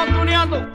tuneando.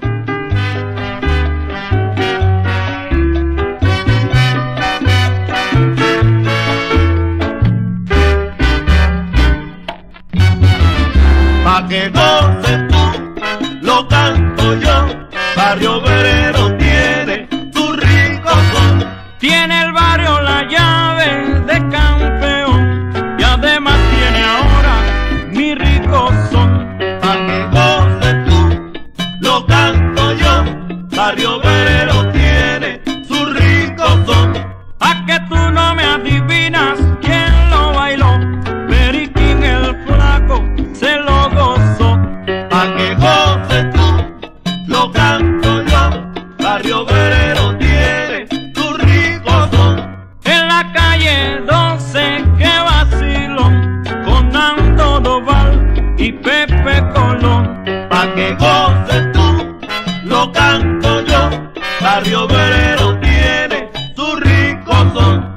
Pa' que goces tú, lo canto yo. Barrio Obrero tiene su rico son. Tiene el barrio la llave de campeón y además tiene ahora mi rico son. Pa' que goces tú, lo canto yo. Barrio Obrero tiene su rico son. A que tú no me adivinas quién lo bailó, Periquín el flaco se lo gozó. Pa' que goces tú, lo canto yo. Barrio Obrero tiene su rico son. En la calle 12 que vacilón, con Nando Doval y Pepe Colón. Pa' que goces tú, lo canto yo. Barrio Obrero tiene su rico son.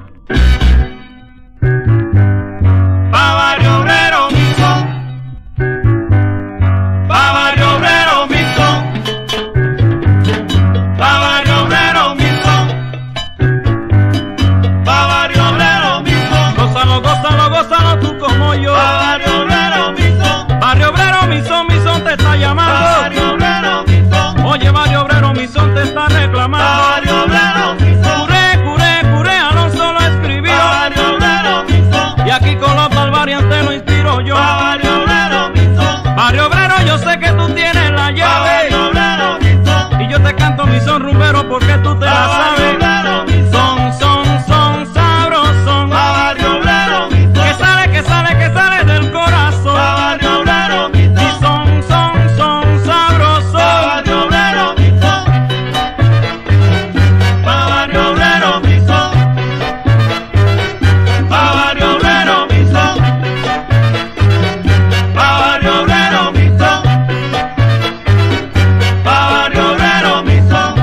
Pa' Barrio Obrero mi son. Pa' Barrio Obrero mi son. Pa' Barrio Obrero mi son. Pa' Barrio Obrero mi son. Gózalo, gózalo, gózalo tú como yo. Pa' Barrio Obrero mi son. Barrio Obrero, mi son te está llamando. Pa' Barrio Obrero mi son. Oye, Barrio Obrero, mi son te está reclamando. Pa' Barrio Obrero mi son. Curé, Alonso lo escribió. Pa' Barrio Obrero mi son. Y aquí con los barriantes lo inspiro yo. Pa' Barrio Obrero mi son. Barrio Obrero, yo sé que tú tienes la Pa' llave. Barrio Obrero mi son. Y yo te canto mi son rumbero porque tú te la Pa' Barrio sabes. Obrero mi son. Son sabrosón. Pa' Barrio Obrero mi son. Que sale del corazón. Pa' Barrio Obrero mi Y son. son sabrosón. Pa' Barrio Obrero mi son. Pa' Barrio Obrero mi son. Pa' Barrio Obrero mi son. Pa' Barrio Obrero mi son. Pa' Barrio Obrero mi son.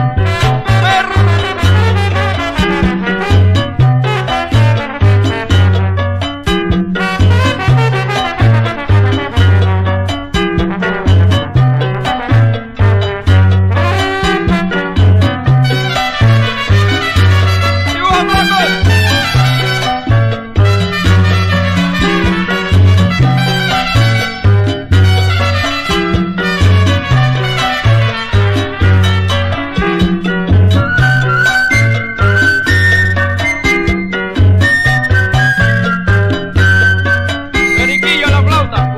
Periquillo a la flauta.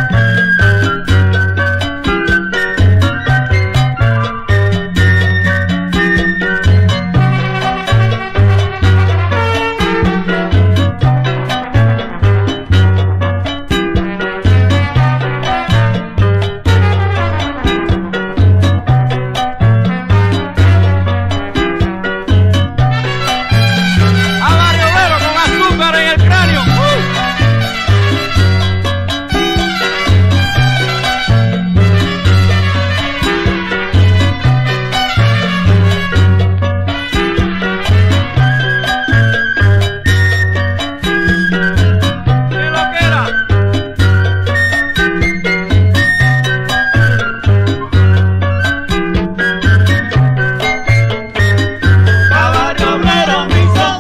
A Barrio Obrero con azúcar en el cráneo. ¿Qué lo que era? Pa' Barrio Obrero mi son.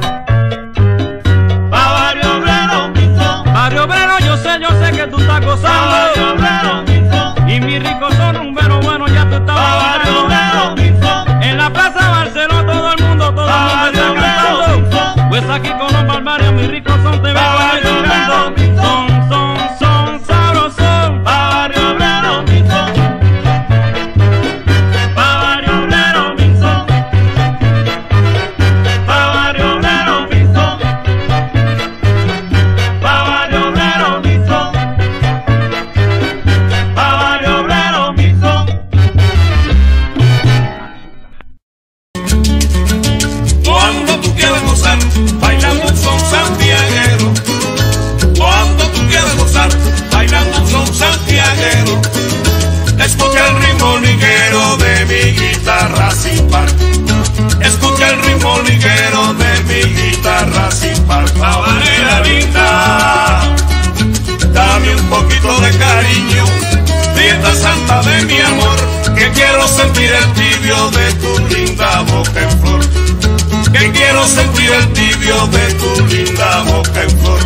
Pa' Barrio Obrero mi son. Barrio Obrero, yo sé que tú estás Pa' Barrio gozando. Obrero mi son. Y mi rico son rumbero bueno, ya te Pa' estaba Barrio bailando. Obrero mi son. En la plaza Barceló todo el mundo Pa' está Barrio Obrero cantando. mi son. Pues aquí con los barbarios, mi rico son te Pa' vengo Barrio Obrero cantando. mi son. Son sabrosón. Pa' Barrio Obrero mi son. Pa' Barrio Obrero mi son. Pa' Barrio Obrero mi son. Pa' Barrio Obrero mi son. Pa' Barrio Obrero mi son. Cuando tú quieras gozar, bailando un son santiaguero. Cuando tú quieras gozar, bailando un son santiaguero. Escucha el ritmo liguero de mi guitarra sin par. Escucha el ritmo liguero de mi guitarra sin par. Habanera linda, dame un poquito de cariño, dieta santa de mi amor. que quiero sentir el tibio de tu linda boca en flor, que quiero sentir el tibio de tu linda boca en flor.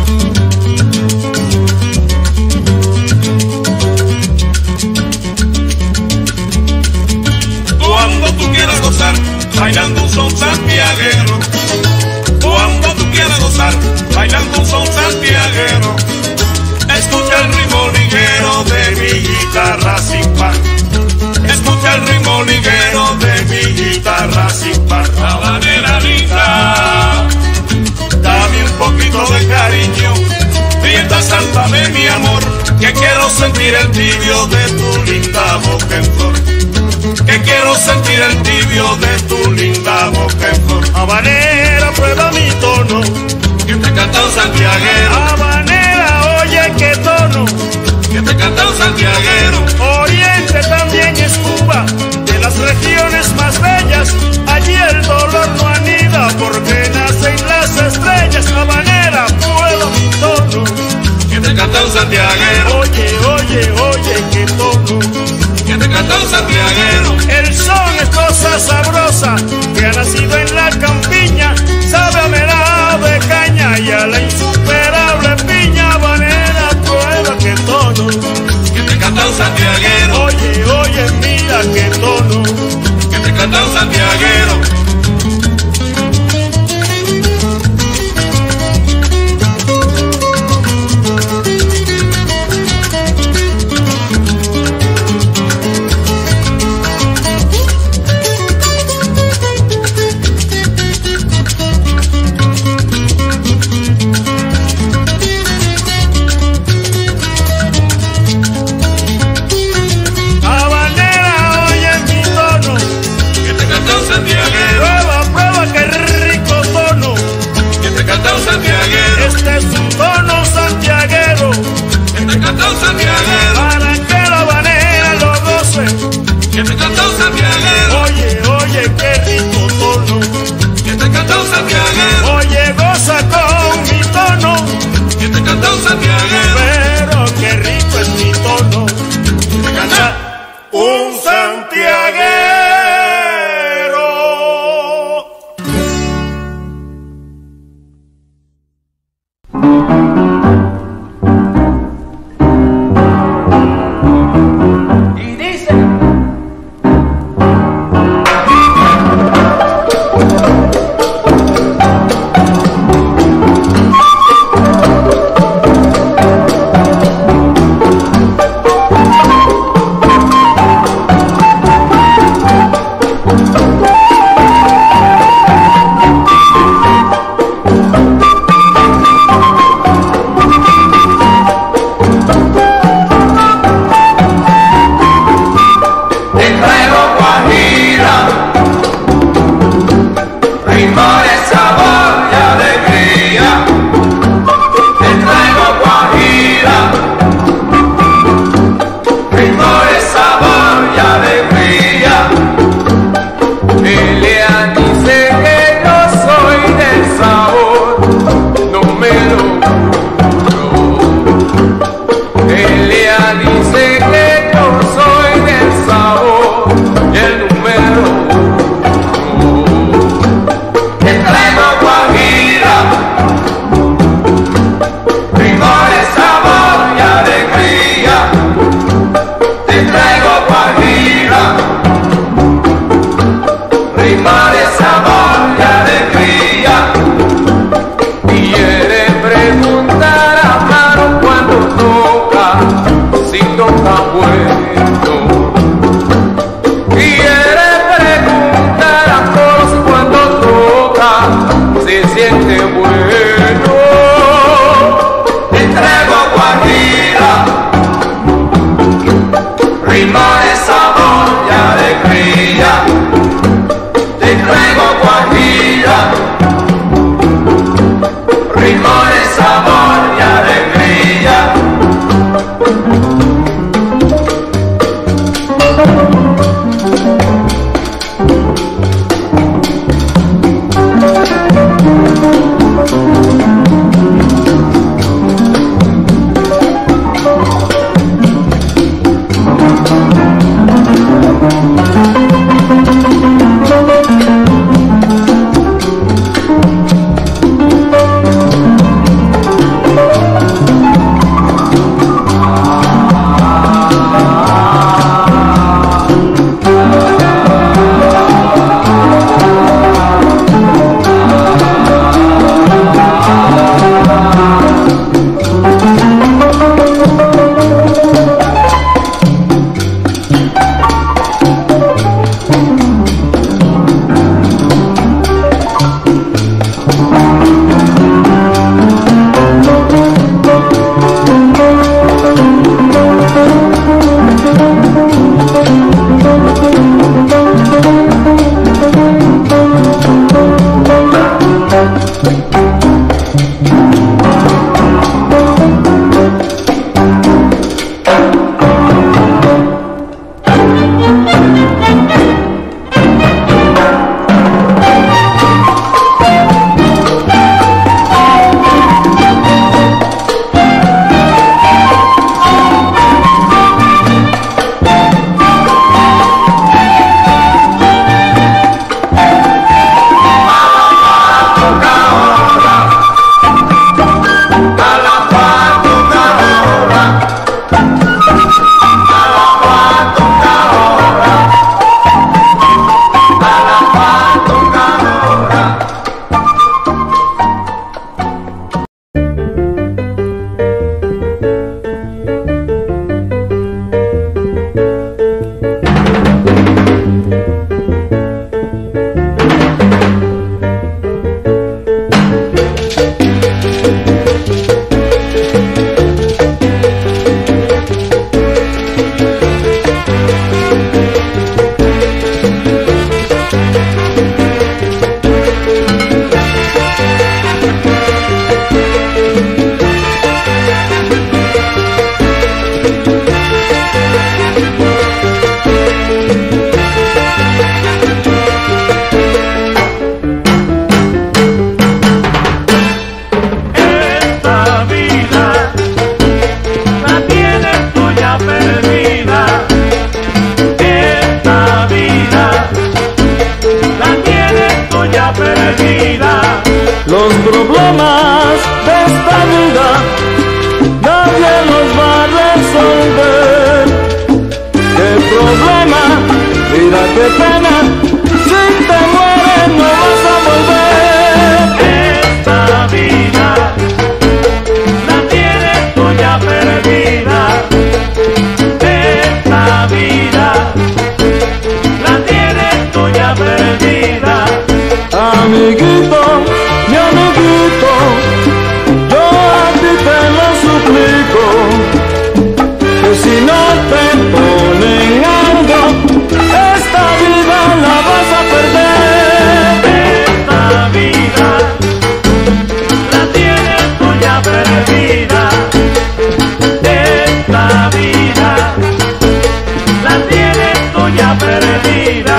Cuando tú quieras gozar, bailando un son santiaguero, cuando tú quieras gozar, bailando un son santiaguero, escucha el ritmo liguero de mi guitarra sin par, escucha el ritmo liguero de mi guitarra sin par. Habanera linda, dame un poquito de cariño, prieta santa de mi amor, que quiero sentir el tibio de tu linda boca en flor, que quiero sentir el tibio de tu linda boca en flor. Habanera, prueba mi tono, que te canta un santiaguero. habanera, oye qué tono, Que te canta un santiaguero. Oriente también es Cuba, de las regiones más bellas, allí el dolor no anida porque nacen las estrellas. Habanera, prueba mi tono, Que te canta un santiaguero. oye, oye, oye qué tono. Que te canta un santiaguero. El son es cosa sabrosa que ha nacido en la campiña, sabe a melao de caña y a la insuperable piña. Habanera, prueba qué tono, Que te canta un santiaguero. oye, oye, mira qué tono. Que te canta un santiaguero. Habanera, oye mi tono, Que te canta un santiaguero. prueba, prueba qué rico tono. Que te canta un santiaguero. Este es un tono santiaguero, Que te canta un santiaguero. para que la habanera lo goce. Que te canta un santiaguero. Oye, oye, qué rico tono. Que te canta un santiaguero. Oye, goza con mi tono, Que te canta un santiaguero. pero qué rico es mi tono. Que te canta Un santiaguero. Y dice: problemas de esta vida nadie los va a resolver. ¿Qué problema? Mira qué pena, si te mueres no vas a volver. Esta vida la tienes tú ya perdida. Esta vida la tienes tú ya perdida. Amiguito, mi amiguito, yo a ti te lo suplico, que si no te ponen algo, esta vida la vas a perder. Esta vida la tienes tú ya perdida. Esta vida la tienes tú ya perdida.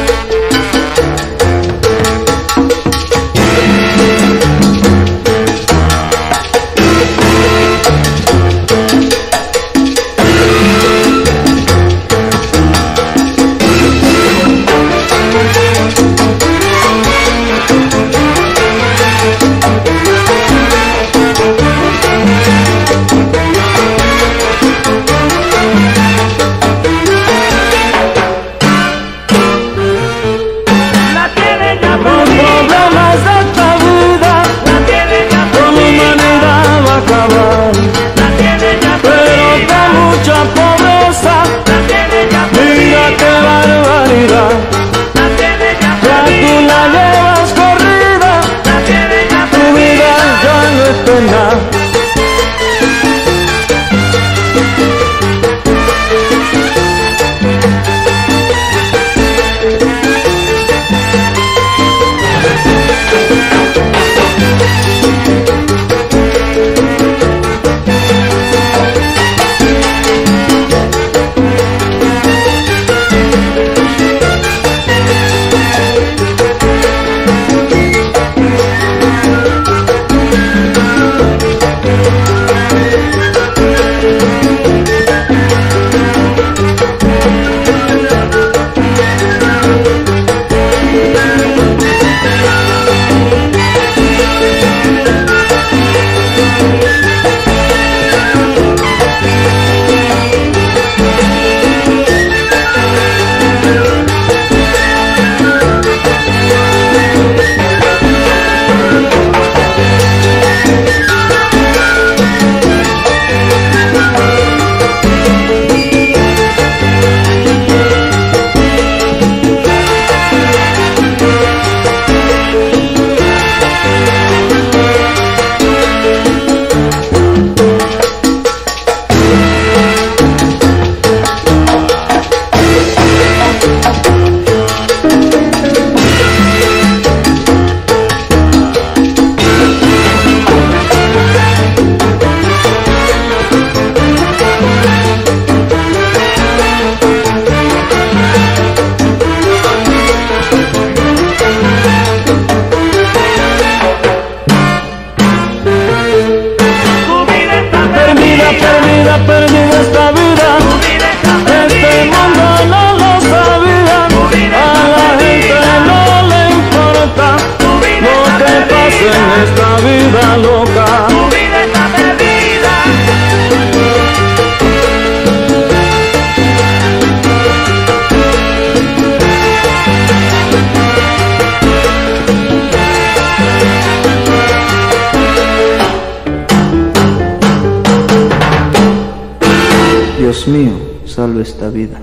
Dios mío, salve esta vida.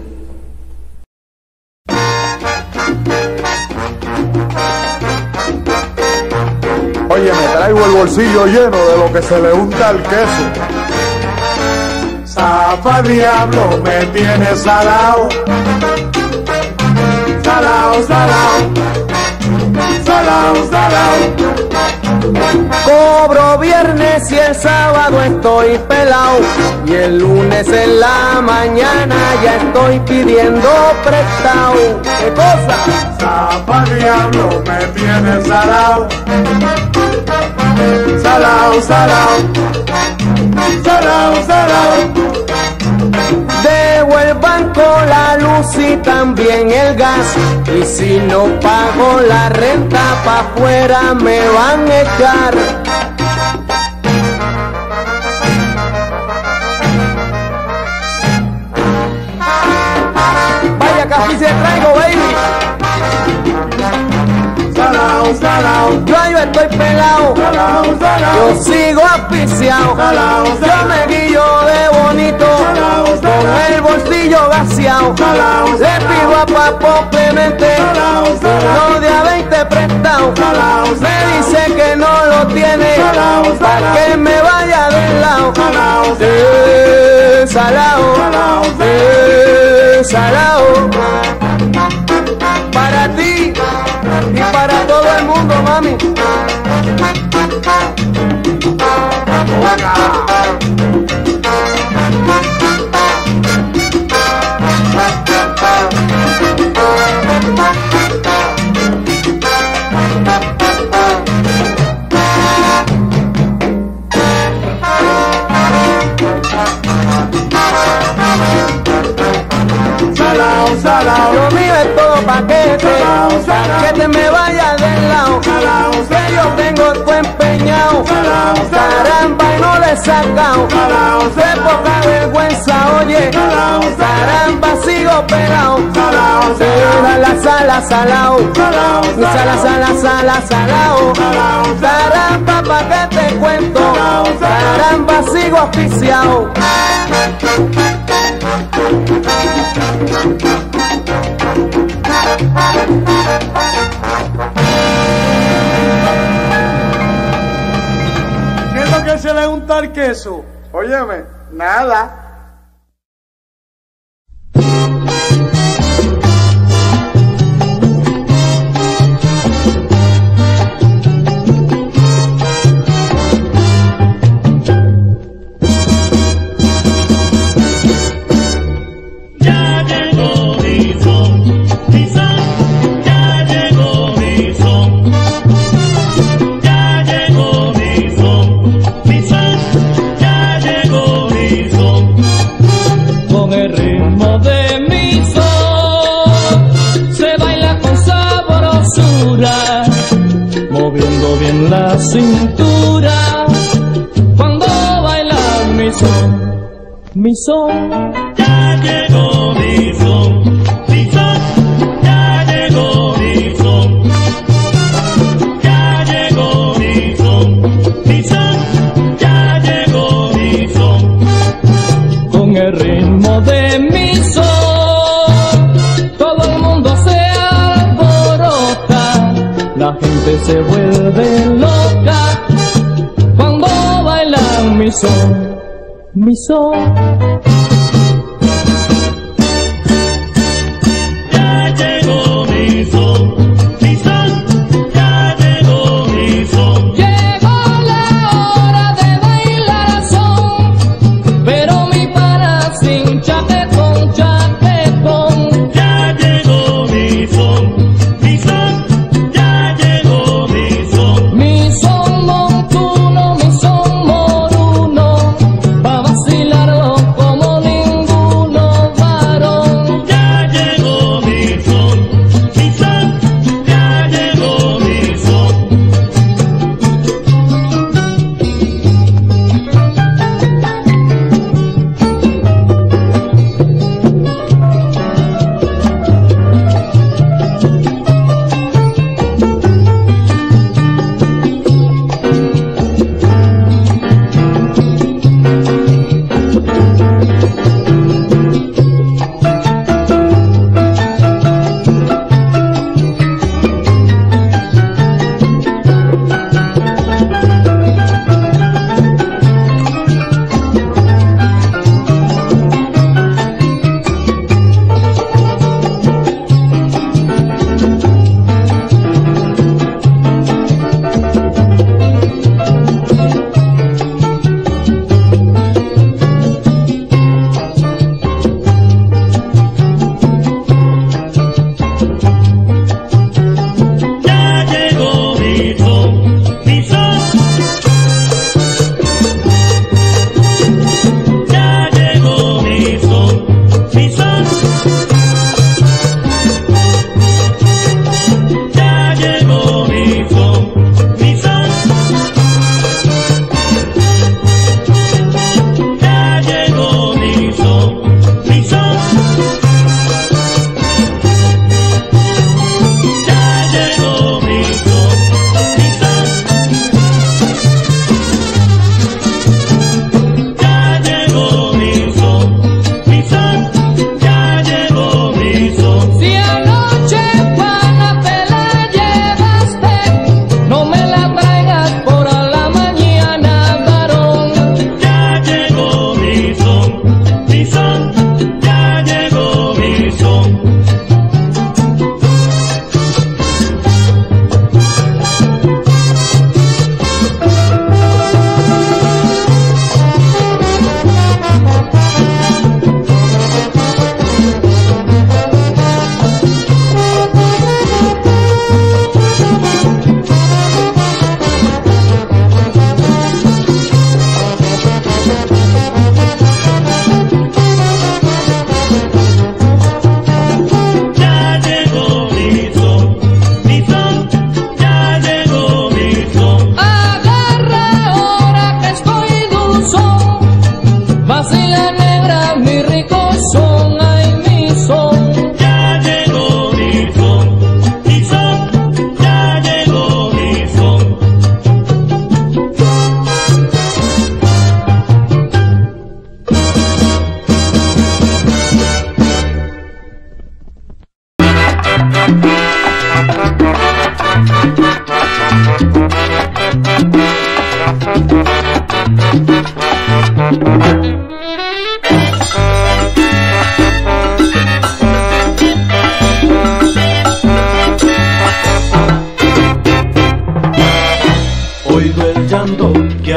Oye, me traigo el bolsillo lleno de lo que se le unta al queso. Zafa diablo, me tienes salao. Salao, salao. Salao, salao. Cobro viernes y el sábado estoy pelao, y el lunes en la mañana ya estoy pidiendo prestado. ¿Qué cosa? Zafa diablo, me tienes salao. Salao, salao. Salao, salao. Dejo el banco, la luz luz y también el gas. Y si no pago la renta, pa' afuera me van a echar. Vaya café se traigo, baby. Salao, salao, yo estoy pelao, salao, salao, yo sigo aficiao, salao, salao, yo me guillo de bonito, salao, salao, con el bolsillo gaseao, salao, salao, le pido a Papo Clemente, salao, salao, no de a 20 prestao, salao, salao, me dice que no lo tiene, salao, salao, pa' que me vaya del lado, salao, salao, salao, salao, para ti y para todo el mundo, mami. Salao, salao, yo mío es todo paquete, que te me vaya del lado, que yo tengo tu empeñado, caramba y no le he sacado, de poca vergüenza, oye, caramba sigo pegado, sala, sala, salao, sala, sala, sala, salao, caramba pa' que te cuento, caramba sigo oficiado. ¿Qué es lo que se le unta al queso? Óyeme, nada. Moviendo bien la cintura cuando baila mi son. Ya llegó mi son, ya llegó mi son, ya llegó mi son, ya llegó mi son. Con el ritmo de mi son, todo el mundo se alborota, la gente se vuelve loca cuando bailan mi son, mi son. Ya llegó mi son, ya llegó mi son. Llegó la hora de bailar son, pero mi pana sin chaquetón, chaquetón. Ya llegó mi son, ya llegó mi son. Mi son montuno, mi son moruno, pa' vacilarlo como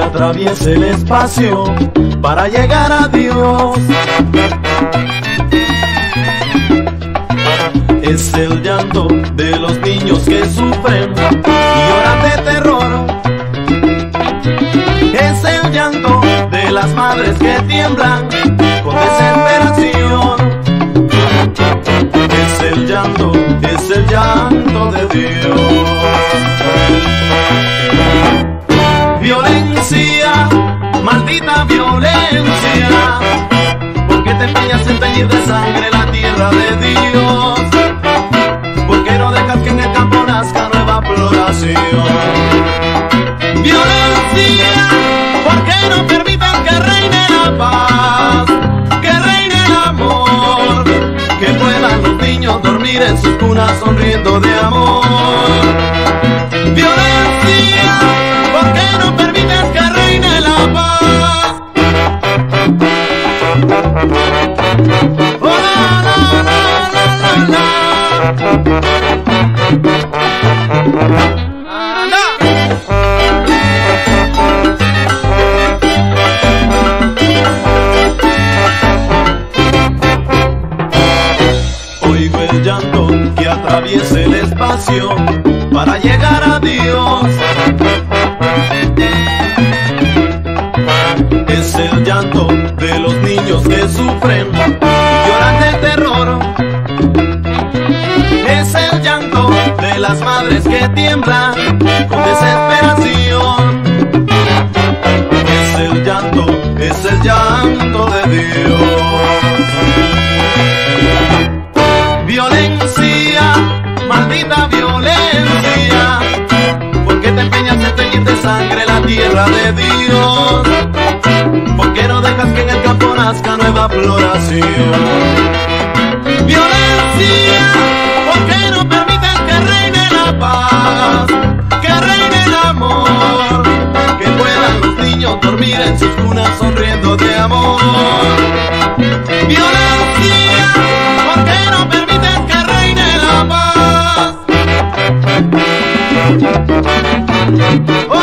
atraviese el espacio para llegar a Dios. Es el llanto de los niños que sufren y lloran de terror. Es el llanto de las madres que tiemblan con desesperación. Es el llanto de Dios. Violencia, maldita violencia, porque te empeñas en teñir de sangre la tierra de Dios. Porque no dejas que en el campo nazca nueva floración. Violencia, porque no permitas que reine la paz, que reine el amor, que puedan los niños dormir en sus cunas sonriendo de amor. Violencia, porque no permites que reine la paz. Oh, la, la, la, la, la, la. Oigo el llanto que atraviesa el espacio para llegar a Dios. Es el llanto de los niños que sufren y lloran de terror. Es el llanto de las madres que tiemblan con desesperación. Es el llanto de Dios. Violencia, maldita violencia, porque te empeñas en teñir de sangre la tierra de Dios. Porque no dejas que en el campo nazca nueva floración. Violencia, porque no permites que reine la paz, que reine el amor, que puedan los niños dormir en sus cunas sonriendo de amor. Violencia, porque no permites que reine la paz.